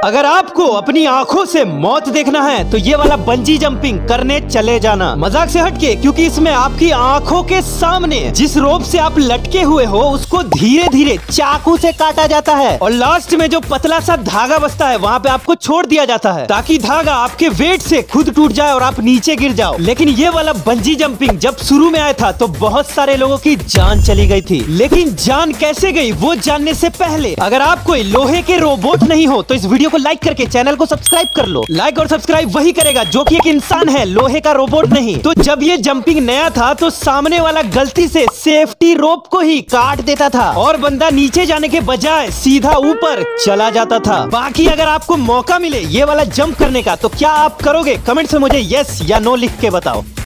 अगर आपको अपनी आंखों से मौत देखना है तो ये वाला बंजी जंपिंग करने चले जाना, मजाक से हटके, क्योंकि इसमें आपकी आंखों के सामने जिस रोप से आप लटके हुए हो उसको धीरे धीरे चाकू से काटा जाता है और लास्ट में जो पतला सा धागा बचता है वहाँ पे आपको छोड़ दिया जाता है ताकि धागा आपके वेट से खुद टूट जाए और आप नीचे गिर जाओ। लेकिन ये वाला बंजी जंपिंग जब शुरू में आया था तो बहुत सारे लोगों की जान चली गई थी, लेकिन जान कैसे गई वो जानने से पहले अगर आप कोई लोहे के रोबोट नहीं हो तो इस वीडियो को लाइक करके चैनल को सब्सक्राइब कर लो। लाइक और सब्सक्राइब वही करेगा जो कि एक इंसान है, लोहे का रोबोट नहीं। तो जब ये जंपिंग नया था तो सामने वाला गलती से सेफ्टी रोप को ही काट देता था और बंदा नीचे जाने के बजाय सीधा ऊपर चला जाता था। बाकी अगर आपको मौका मिले ये वाला जंप करने का तो क्या आप करोगे? कमेंट्स में मुझे यस या नो लिख के बताओ।